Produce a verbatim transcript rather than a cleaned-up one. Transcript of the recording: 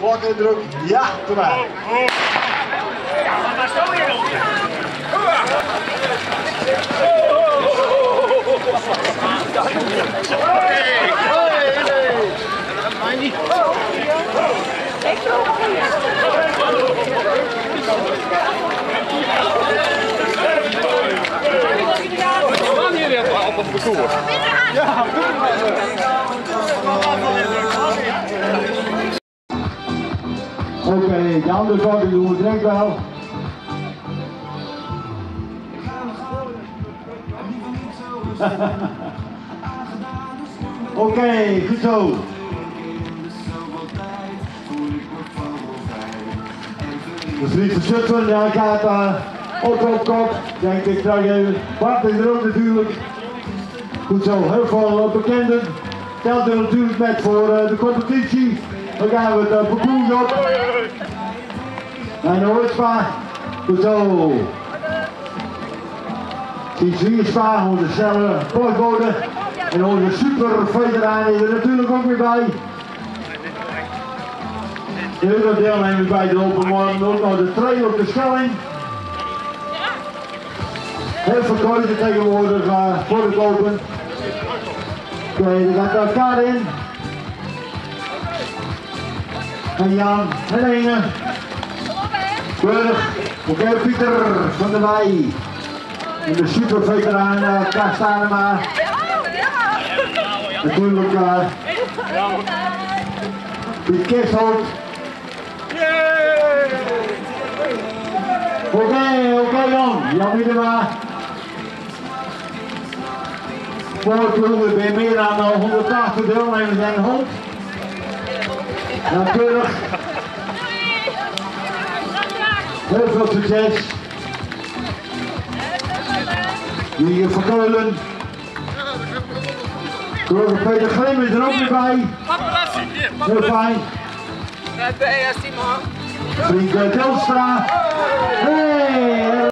Vlak en druk. Ja, erbij. Ja, maar zo hier nog. Staan jullie het op het parcours? Ja, oké, okay, de andere kant doen we direct wel. Oké, okay, goed zo. De vriend van Zutphen, ja, gaat uh, ook op kop. Denk ik, terug even. Bart is er ook natuurlijk. Goed zo, heel veel uh, bekenden. Telt er natuurlijk met voor uh, de competitie. Dan gaan we het uh, parcours op. En Ooitspa. Goed zo. Die Zwierspa, onze snelle postbode. En onze super veteraan is er natuurlijk ook weer bij. Heel veel deelnemers bij de open morgen, ook nog de trail op de Schelling. Heel veel keuze tegenwoordig uh, voor het open. Oké, okay, er gaat elkaar in. En Jan en Ene. Keurig. Oké, okay, Pieter van der Wij. En de super veteraan uh, Kastanema. Natuurlijk uh, Piet Kersthout. Oké, okay, oké okay, Jan, Jan Miedema. Voor het ploegen ben je meer dan uh, honderdtachtig deelnemers en een hond. Natuurlijk. Heel veel succes. Hier van Keulen. Collega Peter Glim is er ook weer bij. Heel fijn. Red bij E S team man. Vriend Telstra. Hey!